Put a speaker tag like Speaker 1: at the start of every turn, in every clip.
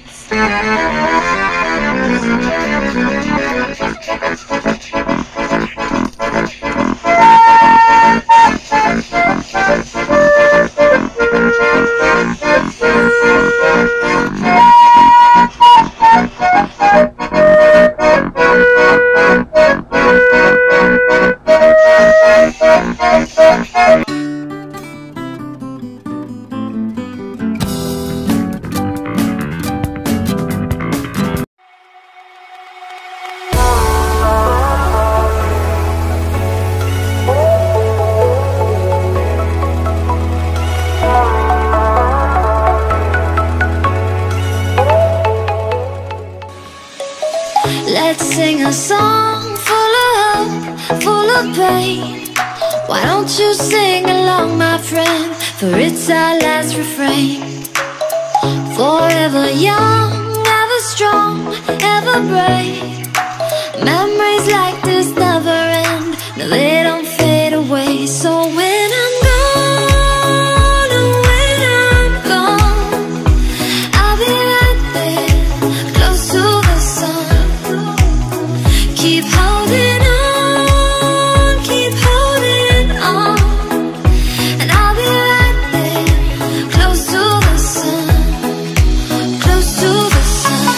Speaker 1: Let's sing a song full of hope, full of pain. Why don't you sing along, my friend? For it's our last refrain. Forever young, ever strong, ever brave. Memories like this never end. No, they don't fade away. So when I'm gone, oh, when I'm gone, I'll be right there, close to the sun. Keep holding on, keep holding on, and I'll be right there, close to the sun, close to the sun.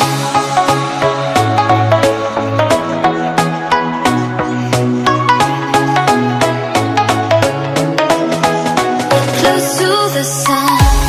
Speaker 1: Close to the sun.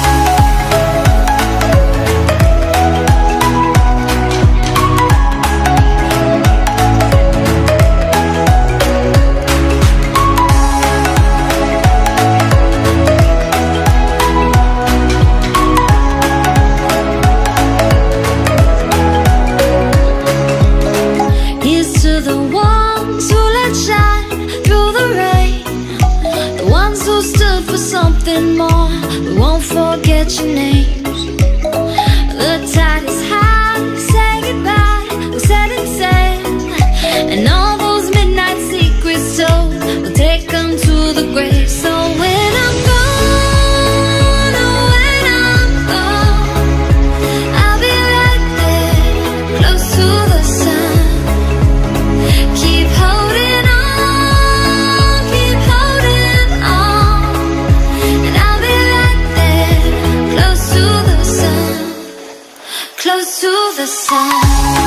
Speaker 1: Here's to the ones who let shine through the rain, the ones who stood for something more. We won't forget your names. The tide is high, say goodbye, we set it sail, and all those midnight secrets told, we'll take them to the grave. So when I'm gone, oh, when I'm gone, I'll be right there, close to the sun. Keep holding on, keep holding on, and I'll be right there, close to the sun, close to the sun.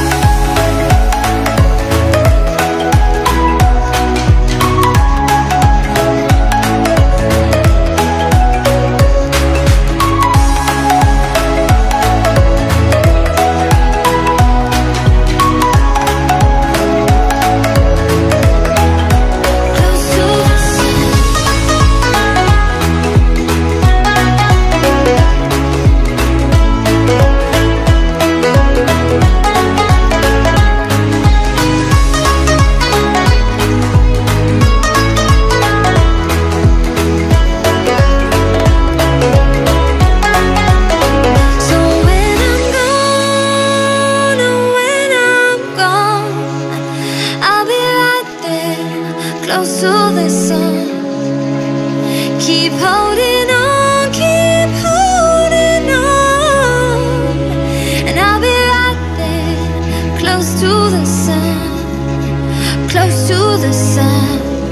Speaker 1: So when I'm gone, oh, when I'm gone, I'll be right there, close to the sun. Keep holding on, keep holding on, and I'll be right there, close to the sun, close to the sun.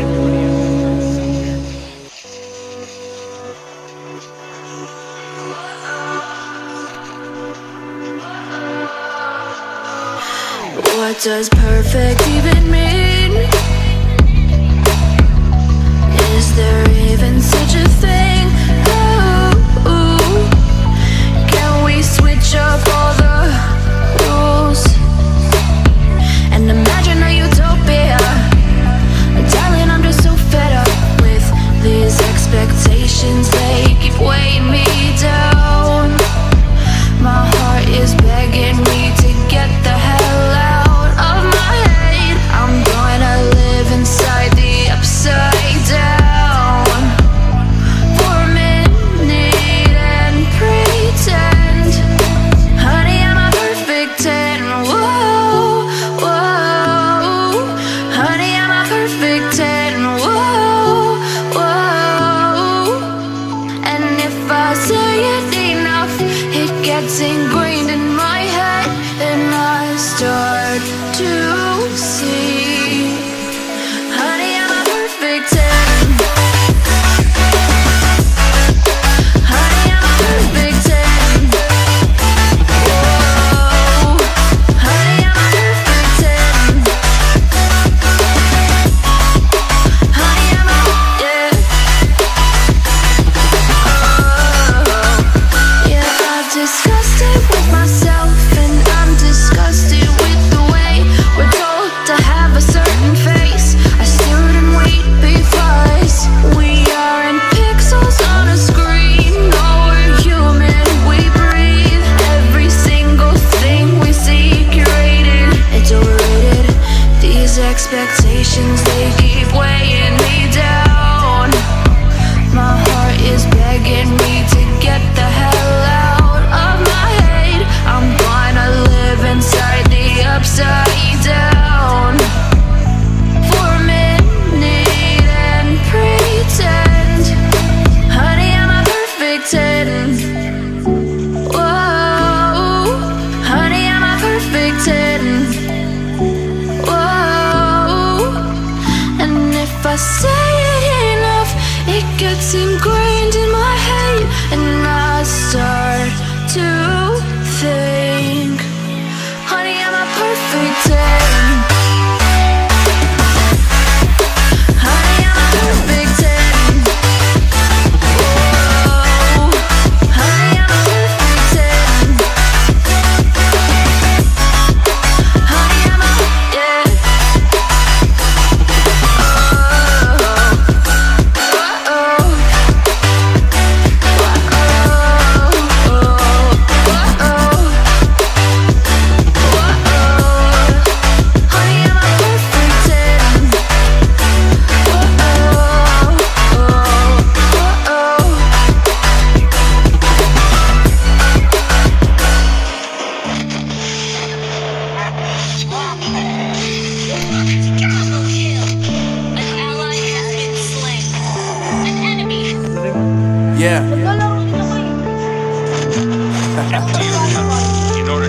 Speaker 2: What does perfect even mean? Is there even such a thing? Ooh, can we switch up all the rules and imagine a utopia? Darling, I'm just so fed up with these expectations. They keep weighing me down. My heart is begging me to get the hell out of my head. I'm gonna live inside the upside down.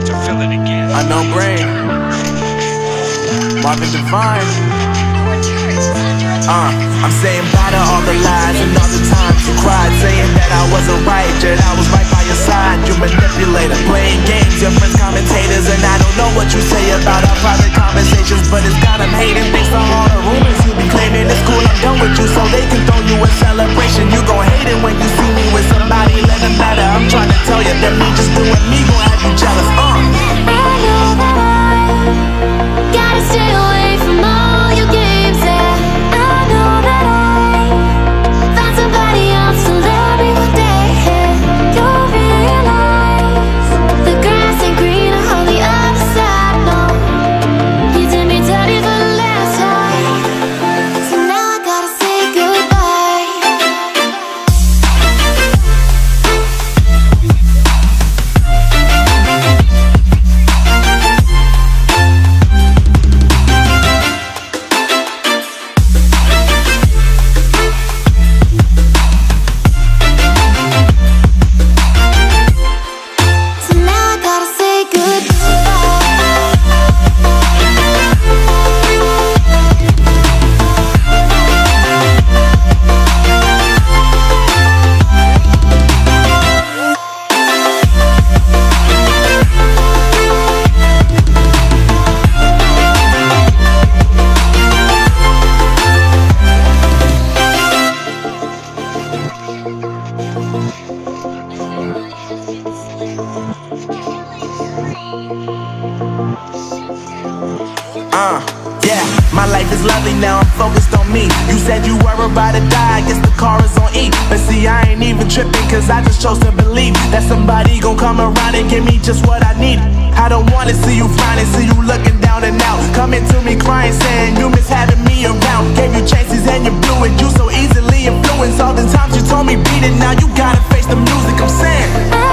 Speaker 3: Unknown brain. Marvin Divine. I'm saying bye to all the lies and all the times you cried, saying that I wasn't right, yet I was right by your side. You manipulator, playing games, your friends commentators, and I don't know what you say about our private conversations, but it's got them hating thanks to all the rumors you be claiming. It's cool, I'm done with you, so they can throw you a celebration. You gon' hate it when you see me with somebody, let them matter. I'm trying to tell you that me just doing me gon' have you jealous.
Speaker 1: I know that I gotta stay away from all your games, yeah. I know that I found somebody else to love me one day, yeah. You'll realize the grass ain't greener on the other side, no. You did me dirty for the last time, so now I gotta say goodbye. So now I gotta say
Speaker 3: Yeah, my life is lovely now, I'm focused on me. You said you were about to die, I guess the car is on E. But see, I ain't even tripping, cause I just chose to believe that somebody gon' come around and give me just what I need. I don't wanna see you frowning, see you looking down and out, coming to me crying, saying you miss having me around. Gave you chances and you blew it, you so easily influenced. All the times you told me beat it, now you gotta face the music, I'm saying